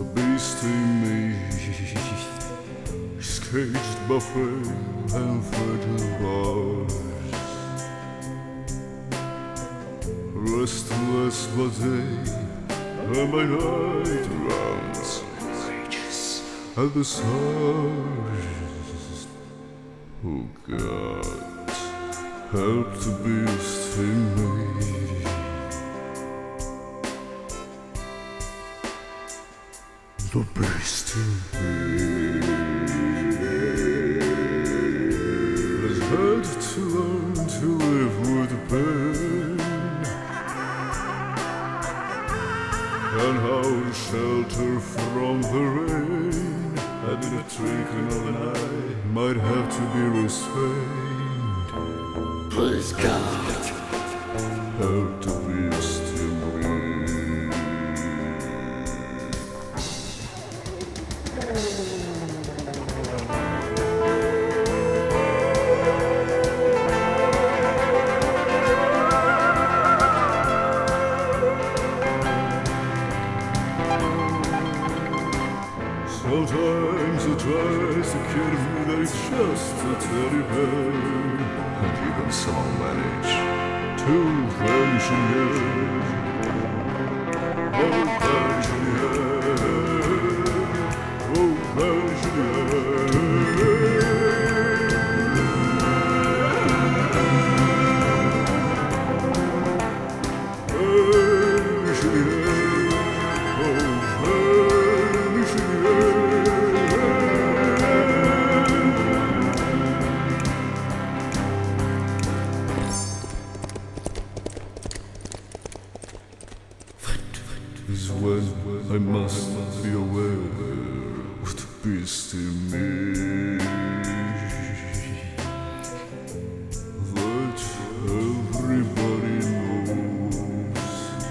The beast in me is caged by flame and fertile bars, restless by day and by night runs rages at the stars. Oh God, help the beast in me. The beast in me has had to learn to live with pain, and how to shelter from the rain, and in a twinkling of an eye might have to be restrained. Please God, help the beast in me. Sometimes it tries to kid me that it's just a teddy bear, and even some manage to vanish in the air. Oh, vanish in the air. Oh, vanish in the air. Vanish in the air. Oh, vanish in the air. Is when I must be aware of the beast in me, that everybody knows.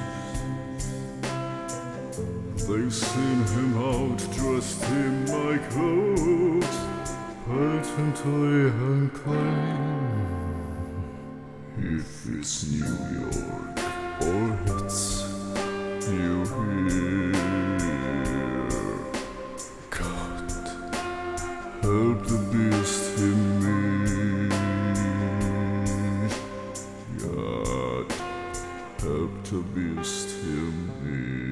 They've seen him out dressed in my clothes, patently unclean. If it's New York or it's you hear, God, help the beast in me. God, help the beast in me.